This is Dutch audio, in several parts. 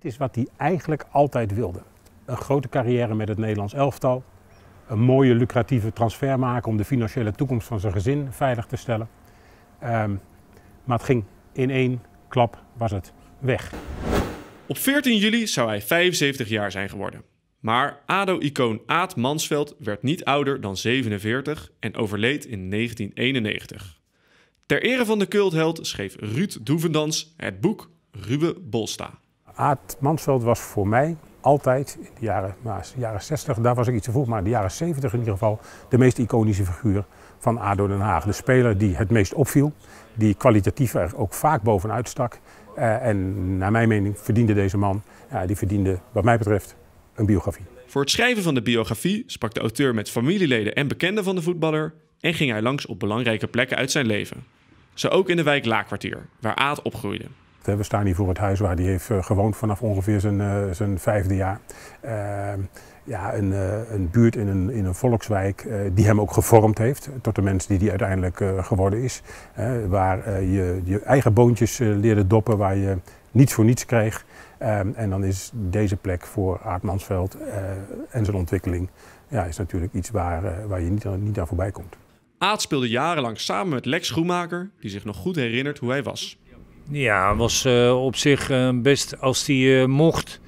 Het is wat hij eigenlijk altijd wilde. Een grote carrière met het Nederlands elftal. Een mooie lucratieve transfer maken om de financiële toekomst van zijn gezin veilig te stellen. Maar het ging in één klap, was het weg. Op 14 juli zou hij 75 jaar zijn geworden. Maar ADO-icoon Aad Mansveld werd niet ouder dan 47 en overleed in 1991. Ter ere van de cultheld schreef Ruud Doevendans het boek Ruwe Bolsta. Aad Mansveld was voor mij altijd, in de jaren 60, daar was ik iets te vroeg, maar in de jaren 70 in ieder geval, de meest iconische figuur van ADO Den Haag. De speler die het meest opviel, die kwalitatief er ook vaak bovenuit stak. En naar mijn mening verdiende deze man, die verdiende wat mij betreft een biografie. Voor het schrijven van de biografie sprak de auteur met familieleden en bekenden van de voetballer en ging hij langs op belangrijke plekken uit zijn leven. Zo ook in de wijk Laakkwartier, waar Aad opgroeide. We staan hier voor het huis waar hij heeft gewoond vanaf ongeveer zijn 5e jaar. Een buurt in een volkswijk die hem ook gevormd heeft tot de mens die hij uiteindelijk geworden is. Waar je eigen boontjes leerde doppen, waar je niets voor niets kreeg. En dan is deze plek voor Aad Mansveld en zijn ontwikkeling is natuurlijk iets waar je niet aan voorbij komt. Aad speelde jarenlang samen met Lex Schoenmaker, die zich nog goed herinnert hoe hij was. Ja, was op zich best als hij mocht.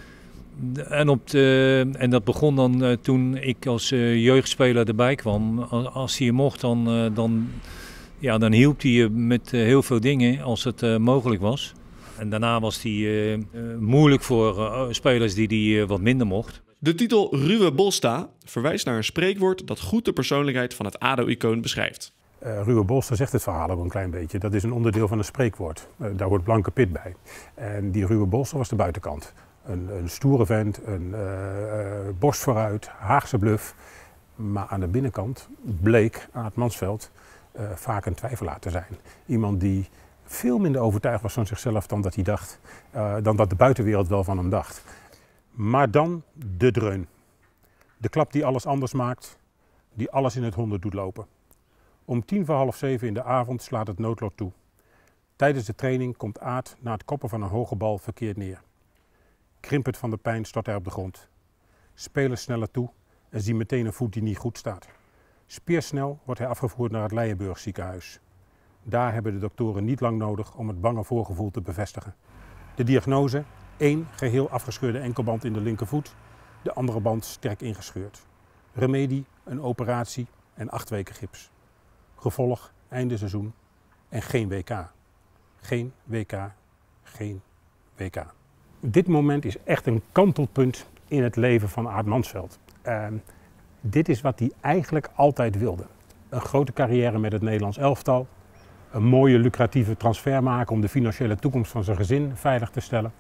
En dat begon dan toen ik als jeugdspeler erbij kwam. Als hij mocht, dan hielp hij je met heel veel dingen als het mogelijk was. En daarna was hij moeilijk voor spelers die wat minder mocht. De titel Ruwe Bolsta verwijst naar een spreekwoord dat goed de persoonlijkheid van het ADO-icoon beschrijft. Ruwe Bolsta zegt het verhaal ook een klein beetje. Dat is een onderdeel van een spreekwoord. Daar hoort Blanke Pit bij. En die Ruwe Bolsta was de buitenkant. Een stoere vent, een borst vooruit, Haagse bluf. Maar aan de binnenkant bleek Aad Mansveld vaak een twijfelaar te zijn. Iemand die veel minder overtuigd was van zichzelf dan dat hij dacht, dan dat de buitenwereld wel van hem dacht. Maar dan de dreun. De klap die alles anders maakt, die alles in het honderd doet lopen. Om 6:45 in de avond slaat het noodlot toe. Tijdens de training komt Aad na het koppen van een hoge bal verkeerd neer. Krimpend van de pijn stort hij op de grond. Spelers sneller toe en zien meteen een voet die niet goed staat. Speersnel wordt hij afgevoerd naar het Leijenburg ziekenhuis. Daar hebben de doktoren niet lang nodig om het bange voorgevoel te bevestigen. De diagnose: 1 geheel afgescheurde enkelband in de linkervoet, de andere band sterk ingescheurd. Remedie: een operatie en 8 weken gips. Gevolg: einde seizoen en geen WK. Geen WK, geen WK. Dit moment is echt een kantelpunt in het leven van Aad Mansveld. Dit is wat hij eigenlijk altijd wilde. Een grote carrière met het Nederlands elftal. Een mooie lucratieve transfer maken om de financiële toekomst van zijn gezin veilig te stellen.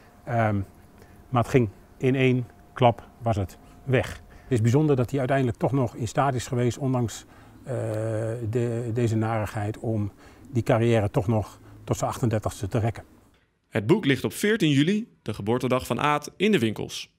Maar het ging in één klap, was het weg. Het is bijzonder dat hij uiteindelijk toch nog in staat is geweest, ondanks deze narigheid, om die carrière toch nog tot zijn 38e te rekken. Het boek ligt op 14 juli, de geboortedag van Aad, in de winkels.